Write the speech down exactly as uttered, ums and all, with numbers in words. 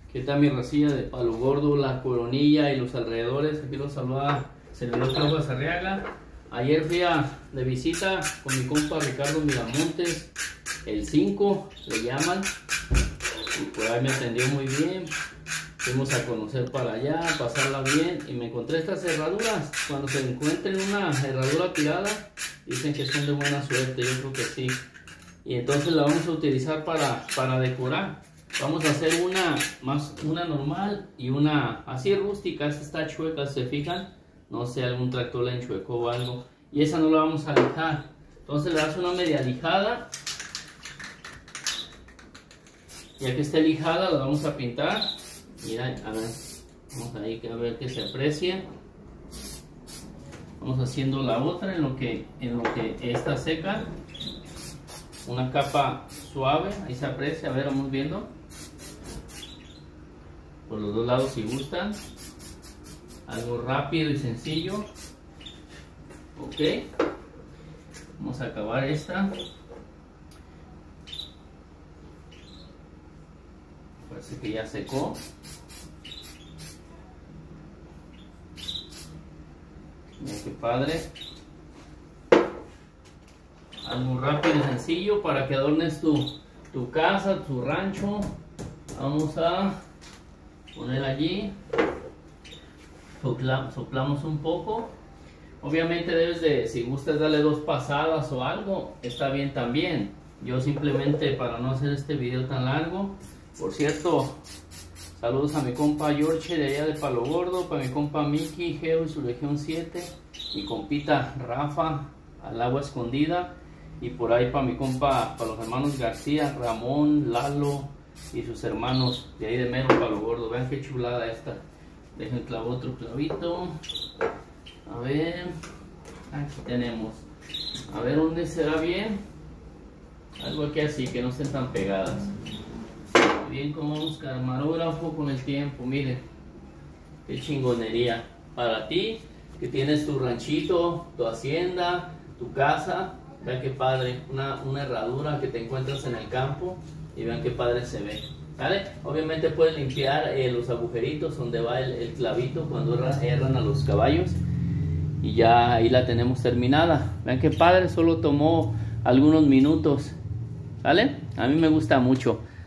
¿Qué tal mi racilla de Palo Gordo, la Coronilla y los alrededores? Aquí los saluda servidor Claudio Arriaga. Ayer fui a, de visita con mi compa Ricardo Miramontes, el cinco le llaman, y por ahí me atendió muy bien. Fuimos a conocer para allá, pasarla bien, y me encontré estas herraduras. Cuando se encuentren una herradura tirada, dicen que son de buena suerte, yo creo que sí. Y entonces la vamos a utilizar para, para decorar. Vamos a hacer una más una normal y una así rústica. Esta está chueca, se fijan, no sé, algún tractor la enchuecó o algo, y esa no la vamos a lijar. Entonces le das una media lijada. Ya que esté lijada, la vamos a pintar. Mira, a ver, vamos ahí a ver que se aprecie. Vamos haciendo la otra en lo que en lo que esta seca. Una capa suave, ahí se aprecia, a ver, vamos viendo por los dos lados si gustan. Algo rápido y sencillo. Ok, vamos a acabar esta. Parece que ya secó. Mira qué padre. Algo rápido y sencillo para que adornes tu, tu casa, tu rancho. Vamos a poner allí. Sopla, soplamos un poco. Obviamente debes de, si gustas darle dos pasadas o algo, está bien también. Yo simplemente, para no hacer este video tan largo. Por cierto, saludos a mi compa George de allá de Palo Gordo, para mi compa Mickey Geo y su Legión siete, mi compita Rafa al Agua Escondida, y por ahí para mi compa, para los hermanos García, Ramón, Lalo y sus hermanos de ahí de mero Palo Gordo. Vean qué chulada esta. Dejen clavo otro clavito. A ver, aquí tenemos. A ver dónde será bien. Algo aquí así, que no estén tan pegadas. Bien, como vamos camarógrafo con el tiempo, miren qué chingonería para ti que tienes tu ranchito, tu hacienda, tu casa. Vean qué padre, una, una herradura que te encuentras en el campo, y vean qué padre se ve, ¿vale? Obviamente puedes limpiar eh, los agujeritos donde va el, el clavito cuando erran, erran a los caballos, y ya ahí la tenemos terminada. Vean qué padre, solo tomó algunos minutos, ¿vale? A mí me gusta mucho.